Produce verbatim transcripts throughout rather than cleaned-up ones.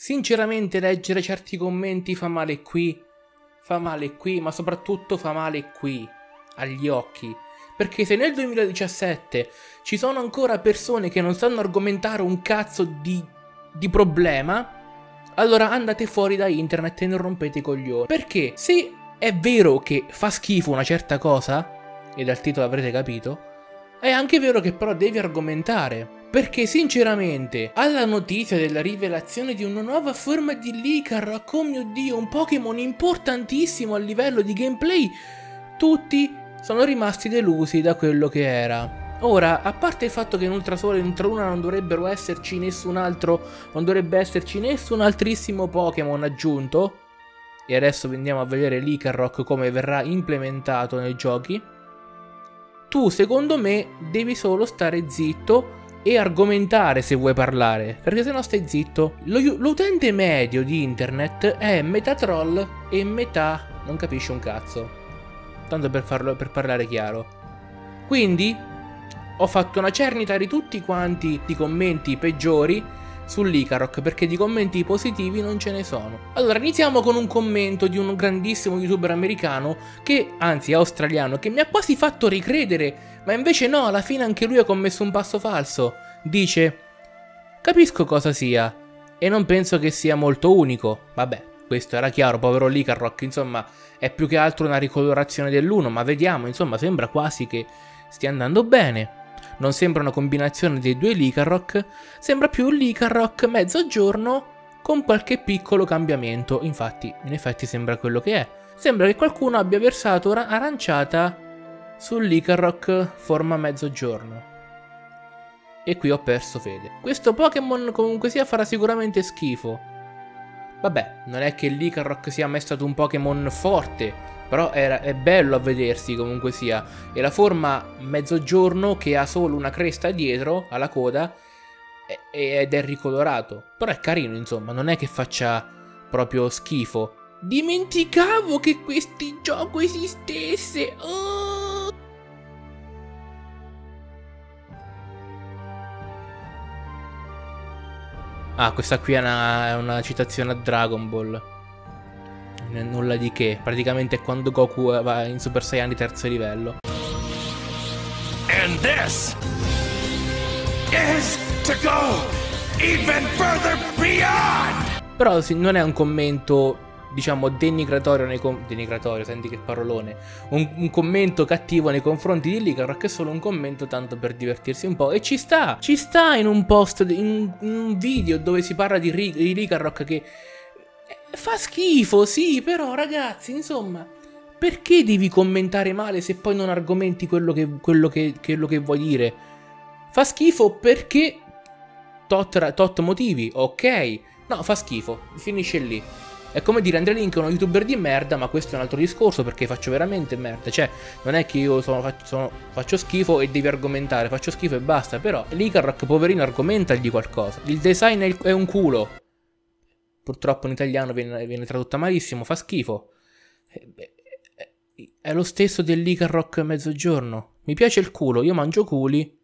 sinceramente leggere certi commenti fa male qui, fa male qui, ma soprattutto fa male qui, agli occhi. Perché se nel duemiladiciassette ci sono ancora persone che non sanno argomentare un cazzo di, di problema, allora andate fuori da internet e non rompete i coglioni. Perché se è vero che fa schifo una certa cosa, e dal titolo avrete capito, è anche vero che però devi argomentare. Perché sinceramente, alla notizia della rivelazione di una nuova forma di Lycanroc, oh mio Dio, un Pokémon importantissimo a livello di gameplay, tutti sono rimasti delusi da quello che era. Ora, a parte il fatto che in Ultrasole e in Ultraluna non dovrebbero esserci nessun altro, non dovrebbe esserci nessun altrissimo Pokémon aggiunto, e adesso andiamo a vedere Lycanroc come verrà implementato nei giochi, tu secondo me devi solo stare zitto e argomentare se vuoi parlare, perché se no stai zitto. L'utente medio di internet è metà troll e metà non capisce un cazzo. Tanto per, farlo, per parlare chiaro. Quindi ho fatto una cernita di tutti quanti i commenti peggiori su Lycanroc, perché di commenti positivi non ce ne sono. Allora iniziamo con un commento di un grandissimo youtuber americano, che anzi australiano, che mi ha quasi fatto ricredere, ma invece no, alla fine anche lui ha commesso un passo falso. Dice: capisco cosa sia e non penso che sia molto unico. Vabbè, questo era chiaro, povero Lycanroc, insomma è più che altro una ricolorazione dell'uno, ma vediamo, insomma sembra quasi che stia andando bene. Non sembra una combinazione dei due Lycanroc, sembra più un Lycanroc mezzogiorno con qualche piccolo cambiamento. Infatti, in effetti sembra quello che è. Sembra che qualcuno abbia versato aranciata sul Lycanroc forma mezzogiorno. E qui ho perso fede. Questo Pokémon comunque sia farà sicuramente schifo. Vabbè, non è che il Lycanroc sia mai stato un Pokémon forte, però era, è bello a vedersi comunque sia. E la forma mezzogiorno che ha solo una cresta dietro alla coda ed è ricolorato. Però è carino, insomma, non è che faccia proprio schifo. Dimenticavo che questo gioco esistesse. Oh! Ah, questa qui è una, è una citazione a Dragon Ball. Non è nulla di che. Praticamente è quando Goku va in Super Saiyan di terzo livello. And this is to go even further beyond. Però sì, non è un commento, diciamo, denigratorio nei com denigratorio, senti che parolone. Un, un commento cattivo nei confronti di Lycanroc, è solo un commento tanto per divertirsi un po'. E ci sta, ci sta in un post, in, in un video dove si parla di, di Lycanroc che fa schifo, sì, però ragazzi, insomma, perché devi commentare male se poi non argomenti quello che, quello che, quello che vuoi dire? Fa schifo perché tot, tot motivi, ok. No, fa schifo, finisce lì. È come dire Andrea Link è uno youtuber di merda, ma questo è un altro discorso perché faccio veramente merda. Cioè, non è che io sono, sono, faccio schifo e devi argomentare, faccio schifo e basta. Però Lycanroc, poverino, argomentagli qualcosa. Il design è, il, è un culo. Purtroppo in italiano viene, viene tradotto malissimo, fa schifo. È lo stesso del Lycanroc mezzogiorno. Mi piace il culo, io mangio culi.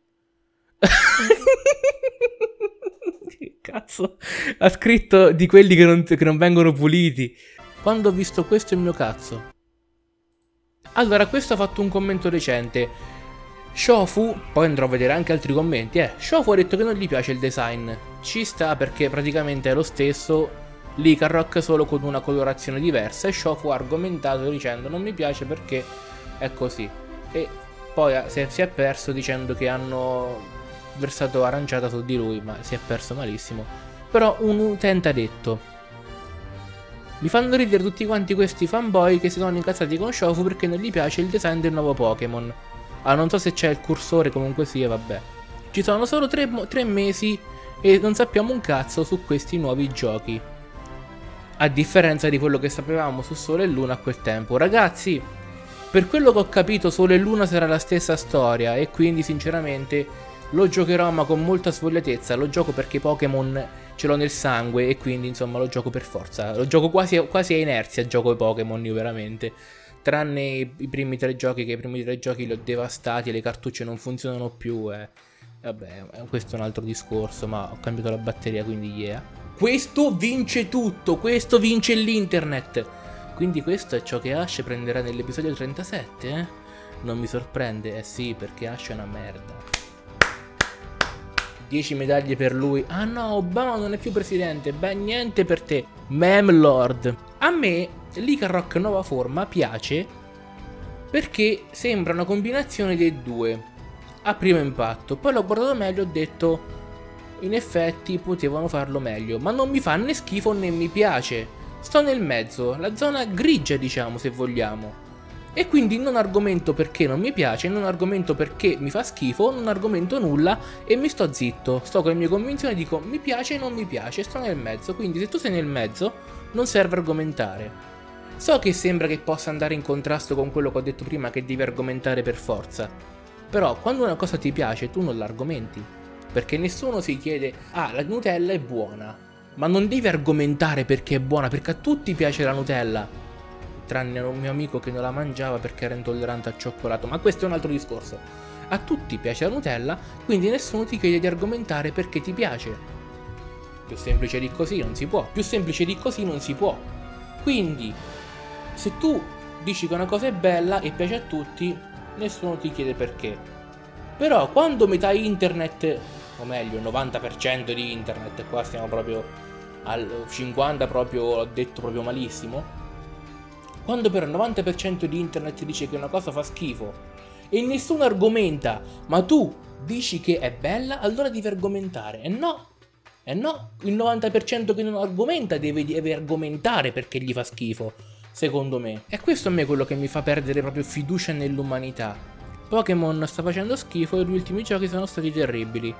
Cazzo, ha scritto di quelli che non, che non vengono puliti. Quando ho visto questo il mio cazzo. Allora, questo ha fatto un commento recente. Shofu, poi andrò a vedere anche altri commenti, eh. Shofu ha detto che non gli piace il design. Ci sta perché praticamente è lo stesso Lycanroc solo con una colorazione diversa. E Shofu ha argomentato dicendo non mi piace perché è così. E poi si è, si è perso dicendo che hanno versato aranciata su di lui, ma si è perso malissimo. Però un utente ha detto: mi fanno ridere tutti quanti questi fanboy che si sono incazzati con Shofu perché non gli piace il design del nuovo Pokémon. Ah, non so se c'è il cursore, comunque sia, vabbè. Ci sono solo tre, tre mesi e non sappiamo un cazzo su questi nuovi giochi, a differenza di quello che sapevamo su Sole e Luna a quel tempo. Ragazzi, per quello che ho capito Sole e Luna sarà la stessa storia e quindi sinceramente lo giocherò ma con molta svogliatezza. Lo gioco perché Pokémon ce l'ho nel sangue e quindi insomma lo gioco per forza. Lo gioco quasi, quasi a inerzia, gioco i Pokémon io veramente. Tranne i, i primi tre giochi, che i primi tre giochi li ho devastati e le cartucce non funzionano più. Eh. Vabbè, questo è un altro discorso, ma ho cambiato la batteria quindi yeah. questo vince tutto, questo vince l'internet. Quindi questo è ciò che Ash prenderà nell'episodio trentasette, eh? Non mi sorprende, eh sì, perché Ash è una merda. dieci medaglie per lui. Ah no, Obama non è più presidente. Beh, niente per te, Memlord. A me Lycanroc nuova forma piace perché sembra una combinazione dei due a primo impatto. Poi l'ho guardato meglio e ho detto, in effetti potevano farlo meglio, ma non mi fa né schifo né mi piace. Sto nel mezzo, la zona grigia, diciamo, se vogliamo. E quindi non argomento perché non mi piace, non argomento perché mi fa schifo, non argomento nulla e mi sto zitto. Sto con le mie convinzioni e dico mi piace e non mi piace, sto nel mezzo. Quindi se tu sei nel mezzo non serve argomentare. So che sembra che possa andare in contrasto con quello che ho detto prima, che devi argomentare per forza. Però quando una cosa ti piace tu non l'argomenti. Perché nessuno si chiede, ah, la Nutella è buona. Ma non devi argomentare perché è buona, perché a tutti piace la Nutella. Tranne un mio amico che non la mangiava perché era intollerante al cioccolato. Ma questo è un altro discorso. A tutti piace la Nutella, quindi nessuno ti chiede di argomentare perché ti piace. Più semplice di così non si può. Più semplice di così non si può. Quindi, se tu dici che una cosa è bella e piace a tutti, nessuno ti chiede perché. Però quando metà internet, o meglio il novanta per cento di internet, qua stiamo proprio al cinquanta per cento, proprio, ho detto proprio malissimo, quando per il novanta per cento di internet dice che una cosa fa schifo e nessuno argomenta, ma tu dici che è bella, allora devi argomentare. E no, e no, il novanta per cento che non argomenta deve, deve argomentare perché gli fa schifo, secondo me. E questo a me è quello che mi fa perdere proprio fiducia nell'umanità. Pokémon sta facendo schifo e gli ultimi giochi sono stati terribili.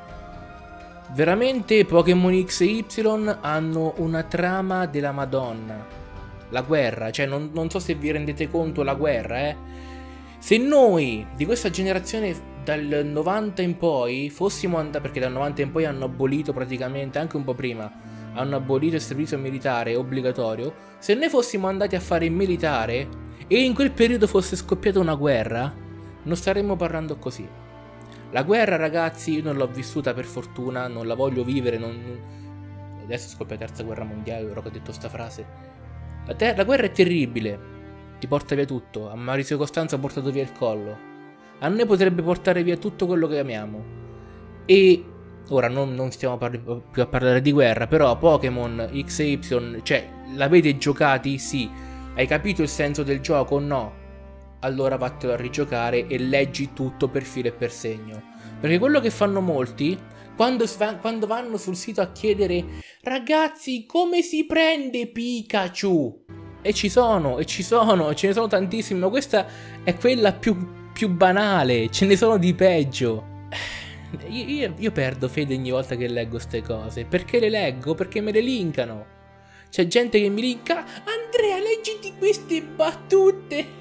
Veramente Pokémon X e Y hanno una trama della Madonna. La guerra, cioè non, non so se vi rendete conto la guerra, eh. Se noi di questa generazione dal novanta in poi fossimo andati, perché dal novanta in poi hanno abolito praticamente, anche un po' prima, hanno abolito il servizio militare obbligatorio, se noi fossimo andati a fare il militare e in quel periodo fosse scoppiata una guerra, non staremmo parlando così. La guerra, ragazzi, io non l'ho vissuta per fortuna, non la voglio vivere, non... adesso scoppia la terza guerra mondiale, ora che ho detto sta frase. La, ter- la guerra è terribile, ti porta via tutto, a Maurizio Costanzo ha portato via il collo, a noi potrebbe portare via tutto quello che amiamo. E ora non, non stiamo parli- più a parlare di guerra, però Pokémon X e Y, cioè, l'avete giocati? Sì. Hai capito il senso del gioco? No. Allora vattelo a rigiocare e leggi tutto per filo e per segno. Perché quello che fanno molti, quando, quando vanno sul sito a chiedere ragazzi come si prende Pikachu? E ci sono, e ci sono, ce ne sono tantissimi, ma questa è quella più, più banale, ce ne sono di peggio. Io, io, io perdo fede ogni volta che leggo ste cose. Perché le leggo? Perché me le linkano. C'è gente che mi linka, Andrea leggiti queste battute.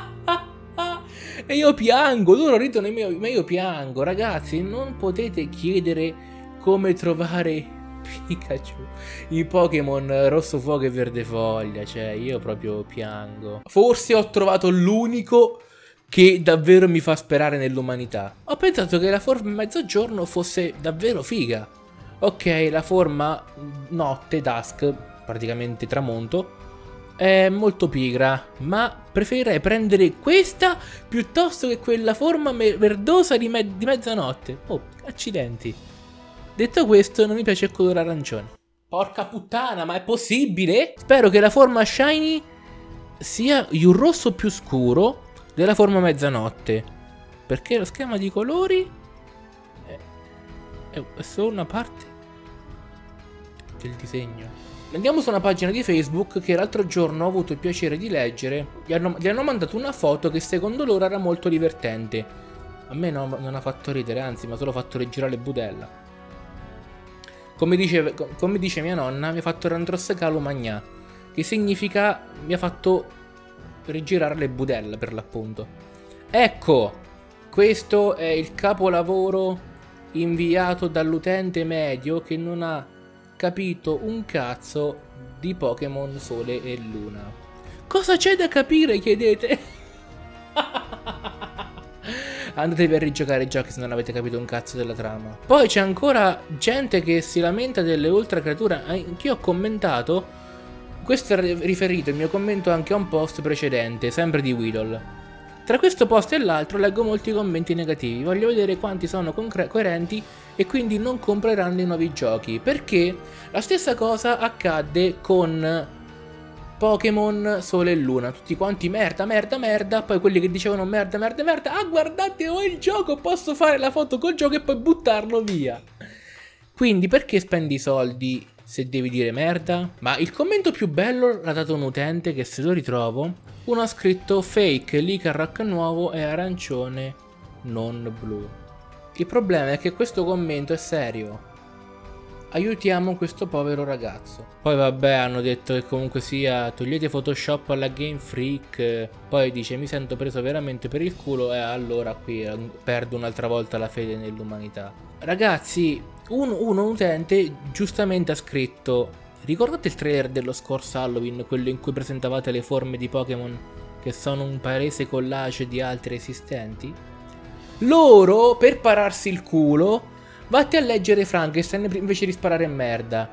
E io piango, loro ridono ma io piango. Ragazzi, non potete chiedere come trovare Pikachu in Pokémon Rosso Fuoco e Verde Foglia. Cioè, io proprio piango. Forse ho trovato l'unico che davvero mi fa sperare nell'umanità. Ho pensato che la forma mezzogiorno fosse davvero figa. Ok, la forma notte, dusk, praticamente tramonto, è molto pigra, ma preferirei prendere questa piuttosto che quella forma verdosa di, me di mezzanotte. Oh, accidenti. Detto questo, non mi piace il colore arancione. Porca puttana, ma è possibile? Spero che la forma shiny sia un rosso più scuro della forma mezzanotte, perché lo schema di colori è, è solo una parte del disegno. Andiamo su una pagina di Facebook che l'altro giorno ho avuto il piacere di leggere. Gli hanno, gli hanno mandato una foto che secondo loro era molto divertente. A me no, non ha fatto ridere, anzi mi ha solo fatto rigirare budella. Come dice, come dice mia nonna, mi ha fatto randrossecalo magnà, che significa mi ha fatto rigirare le budella, per l'appunto. Ecco, questo è il capolavoro inviato dall'utente medio che non ha capito un cazzo di Pokémon Sole e Luna. Cosa c'è da capire, chiedete? andatevi a rigiocare i giochi se non avete capito un cazzo della trama. Poi c'è ancora gente che si lamenta delle ultra creature. Anch'io ho commentato, questo è riferito il mio commento anche a un post precedente, sempre di Weedle. Tra questo post e l'altro leggo molti commenti negativi, voglio vedere quanti sono coerenti e quindi non compreranno i nuovi giochi, perché la stessa cosa accadde con Pokémon Sole e Luna, tutti quanti merda, merda, merda, poi quelli che dicevano merda, merda, merda, ah guardate ho il gioco, posso fare la foto col gioco e poi buttarlo via. Quindi perché spendi soldi se devi dire merda? Ma il commento più bello l'ha dato un utente che se lo ritrovo, uno ha scritto fake, Lycanroc nuovo è arancione, non blu. Il problema è che questo commento è serio. Aiutiamo questo povero ragazzo. Poi vabbè, hanno detto che comunque sia togliete Photoshop alla Game Freak. Poi dice mi sento preso veramente per il culo e allora qui perdo un'altra volta la fede nell'umanità. Ragazzi, un, un utente giustamente ha scritto: ricordate il trailer dello scorso Halloween, quello in cui presentavate le forme di Pokémon che sono un palese collage di altre esistenti? Loro, per pararsi il culo, vatti a leggere Frankenstein invece di sparare merda.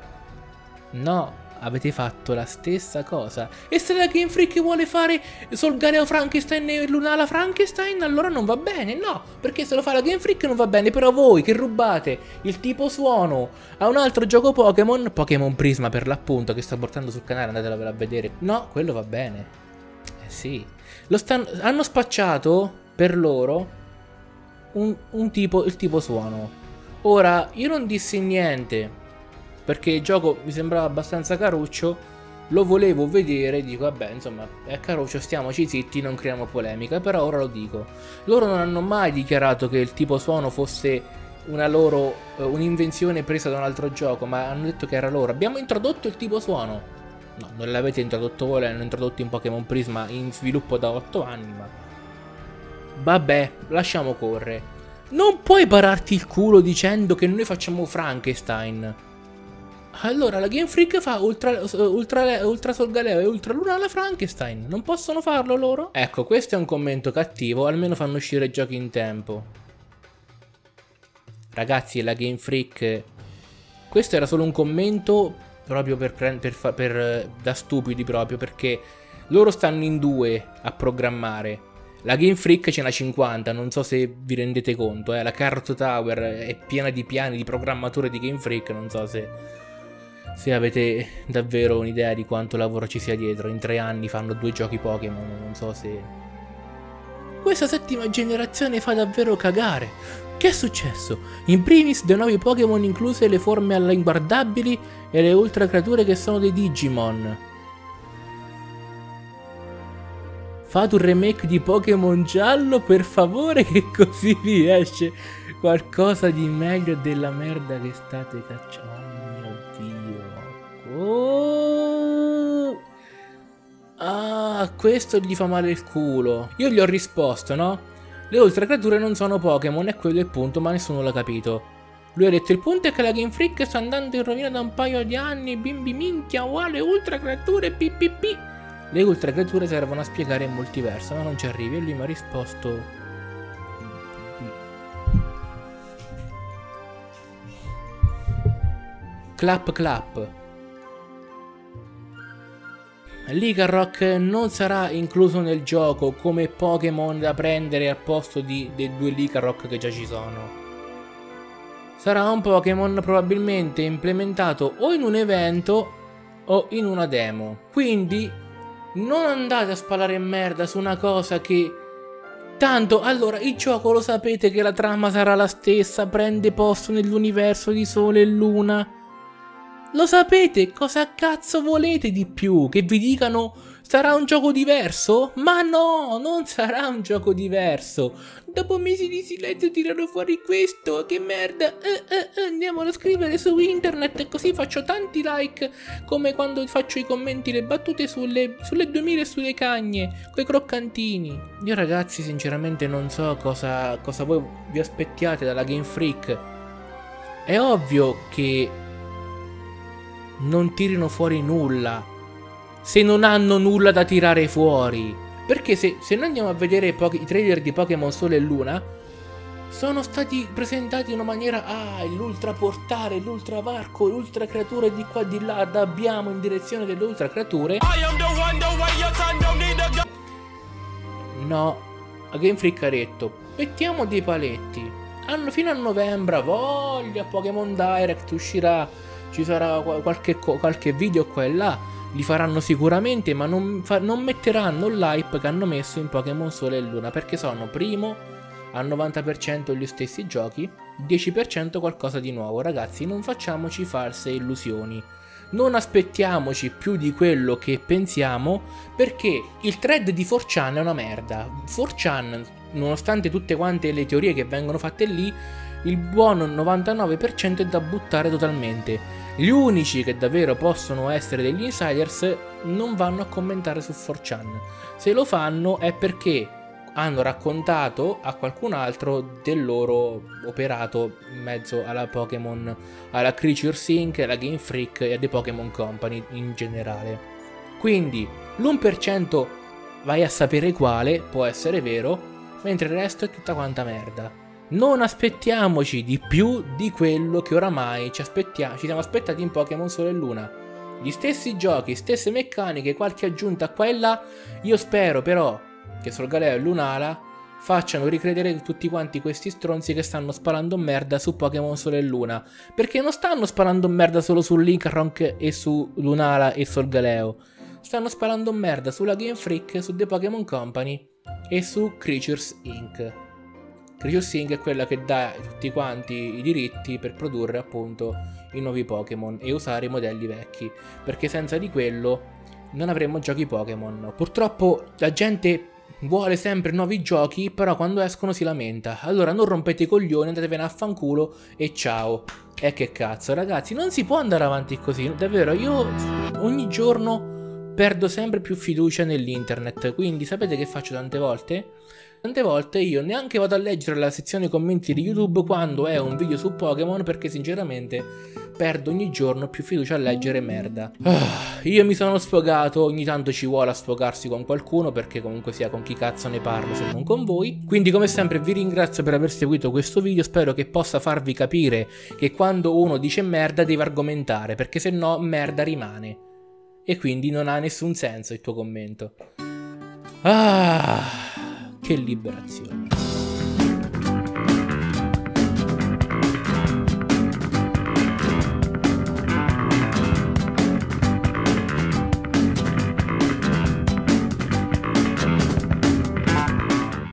No, avete fatto la stessa cosa. E se la Game Freak vuole fare Solgaleo Frankenstein e Lunala Frankenstein, allora non va bene, no. Perché se lo fa la Game Freak non va bene. Però voi che rubate il tipo suono a un altro gioco Pokémon, Pokémon Prisma per l'appunto, che sto portando sul canale, andatelo a vedere. No, quello va bene. Eh sì. Lo stanno, hanno spacciato per loro un, un tipo, il tipo suono. Ora, io non dissi niente, perché il gioco mi sembrava abbastanza caruccio, lo volevo vedere, dico vabbè insomma è caruccio, stiamoci zitti, non creiamo polemica, però ora lo dico. Loro non hanno mai dichiarato che il tipo suono fosse una loro, uh, un'invenzione presa da un altro gioco, ma hanno detto che era loro. Abbiamo introdotto il tipo suono. No, non l'avete introdotto voi, l'hanno introdotto in Pokémon Prisma in sviluppo da otto anni, ma... Vabbè, lasciamo correre. Non puoi pararti il culo dicendo che noi facciamo Frankenstein. Allora la Game Freak fa Ultra, ultra, ultra Solgaleo e Ultra Luna alla Frankenstein. Non possono farlo loro? Ecco, questo è un commento cattivo, almeno fanno uscire i giochi in tempo. Ragazzi, la Game Freak... Questo era solo un commento proprio per, per, per, per da stupidi proprio, perché loro stanno in due a programmare. La Game Freak ce n'ha cinquanta, non so se vi rendete conto, eh? La Carrot Tower è piena di piani di programmatore di Game Freak, non so se, se avete davvero un'idea di quanto lavoro ci sia dietro. In tre anni fanno due giochi Pokémon, non so se... Questa settima generazione fa davvero cagare. Che è successo? In primis dei nuovi Pokémon incluse le forme all'inguardabili e le ultra creature che sono dei Digimon. Fate un remake di Pokémon giallo per favore, che così vi esce qualcosa di meglio della merda che state cacciando. Oh mio Dio. Oh. Ah, questo gli fa male il culo. Io gli ho risposto, no? Le ultra creature non sono Pokémon, è quello il punto, ma nessuno l'ha capito. Lui ha detto il punto è che la Game Freak sta andando in rovina da un paio di anni, bimbi minchia, uguale ultra creature ppp. Le ultra creature servono a spiegare il multiverso, ma non ci arrivi. E lui mi ha risposto... Clap clap. Lycanroc non sarà incluso nel gioco come Pokémon da prendere al posto di, dei due Lycanroc che già ci sono. Sarà un Pokémon probabilmente implementato o in un evento o in una demo. Quindi... non andate a spalare merda su una cosa che... Tanto, allora, il gioco lo sapete che la trama sarà la stessa, prende posto nell'universo di Sole e Luna. Lo sapete, cosa cazzo volete di più? Che vi dicano sarà un gioco diverso? Ma no, non sarà un gioco diverso. Dopo mesi di silenzio tirano fuori questo, che merda. Eh, eh, eh, andiamolo a scrivere su internet e così faccio tanti like, come quando faccio i commenti, le battute sulle, sulle duemila e sulle cagne, coi croccantini. Io ragazzi sinceramente non so cosa, cosa voi vi aspettiate dalla Game Freak. È ovvio che non tirino fuori nulla se non hanno nulla da tirare fuori, perché se, se noi andiamo a vedere i, i trailer di Pokémon Sole e Luna sono stati presentati in una maniera, ah, l'ultra portale, l'ultra varco, l'ultra creature di qua di là, abbiamo in direzione delle ultra creature. No, a Game Freak ha detto, mettiamo dei paletti, hanno fino a novembre, ha voglia, Pokémon Direct uscirà, ci sarà qualche, qualche video qua e là, li faranno sicuramente, ma non, fa, non metteranno l'hype che hanno messo in Pokémon Sole e Luna, perché sono, primo, al novanta per cento gli stessi giochi, dieci per cento qualcosa di nuovo. Ragazzi, non facciamoci false illusioni, non aspettiamoci più di quello che pensiamo, perché il thread di four chan è una merda. four chan, nonostante tutte quante le teorie che vengono fatte lì, il buon novantanove per cento è da buttare totalmente. Gli unici che davvero possono essere degli insiders non vanno a commentare su four chan. Se lo fanno è perché hanno raccontato a qualcun altro del loro operato in mezzo alla Pokémon, alla Creatures Incorporated, alla Game Freak e a The Pokémon Company in generale. Quindi l'uno per cento vai a sapere quale può essere vero, mentre il resto è tutta quanta merda. Non aspettiamoci di più di quello che oramai ci, aspettiamo, ci siamo aspettati in Pokémon Sole e Luna. Gli stessi giochi, stesse meccaniche, qualche aggiunta qua e là. Io spero però che Solgaleo e Lunala facciano ricredere tutti quanti questi stronzi che stanno sparando merda su Pokémon Sole e Luna, perché non stanno sparando merda solo su Linkronk e su Lunala e Solgaleo, stanno sparando merda sulla Game Freak, su The Pokémon Company e su Creatures Incorporated. Creatures Incorporated è quella che dà tutti quanti i diritti per produrre appunto i nuovi Pokémon e usare i modelli vecchi, perché senza di quello non avremmo giochi Pokémon. Purtroppo la gente vuole sempre nuovi giochi, però quando escono si lamenta. Allora non rompete i coglioni, andatevene a fanculo e ciao. E che cazzo, ragazzi, non si può andare avanti così. Davvero, io ogni giorno perdo sempre più fiducia nell'internet. Quindi sapete che faccio tante volte? Tante volte io neanche vado a leggere la sezione commenti di YouTube quando è un video su Pokémon, perché sinceramente perdo ogni giorno più fiducia a leggere merda. Ah, io mi sono sfogato, ogni tanto ci vuole a sfogarsi con qualcuno, perché comunque sia con chi cazzo ne parlo se non con voi. Quindi come sempre vi ringrazio per aver seguito questo video, spero che possa farvi capire che quando uno dice merda deve argomentare, perché se no merda rimane. E quindi non ha nessun senso il tuo commento. Ah, che liberazione.